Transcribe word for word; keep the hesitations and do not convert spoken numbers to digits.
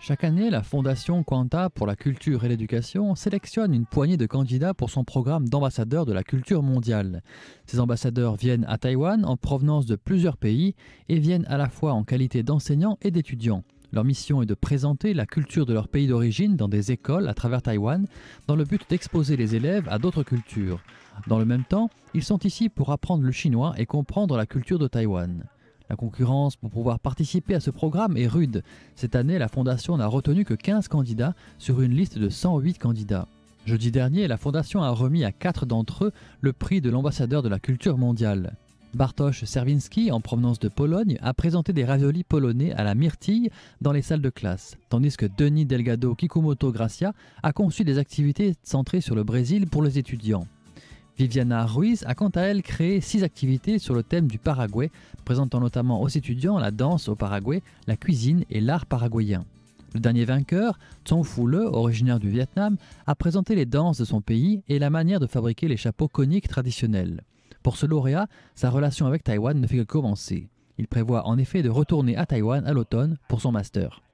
Chaque année, la Fondation Quanta pour la culture et l'éducation sélectionne une poignée de candidats pour son programme d'ambassadeurs de la culture mondiale. Ces ambassadeurs viennent à Taïwan en provenance de plusieurs pays et viennent à la fois en qualité d'enseignants et d'étudiants. Leur mission est de présenter la culture de leur pays d'origine dans des écoles à travers Taïwan, dans le but d'exposer les élèves à d'autres cultures. Dans le même temps, ils sont ici pour apprendre le chinois et comprendre la culture de Taïwan. La concurrence pour pouvoir participer à ce programme est rude. Cette année, la Fondation n'a retenu que quinze candidats sur une liste de cent huit candidats. Jeudi dernier, la Fondation a remis à quatre d'entre eux le prix de l'ambassadeur de la culture mondiale. Bartosz Czerwinski, en provenance de Pologne, a présenté des raviolis polonais à la myrtille dans les salles de classe, tandis que Denis Delgado Kikumoto Gracia a conçu des activités centrées sur le Brésil pour les étudiants. Viviana Ruiz a quant à elle créé six activités sur le thème du Paraguay, présentant notamment aux étudiants la danse au Paraguay, la cuisine et l'art paraguayen. Le dernier vainqueur, Thong Phu Le, originaire du Vietnam, a présenté les danses de son pays et la manière de fabriquer les chapeaux coniques traditionnels. Pour ce lauréat, sa relation avec Taïwan ne fait que commencer. Il prévoit en effet de retourner à Taïwan à l'automne pour son master.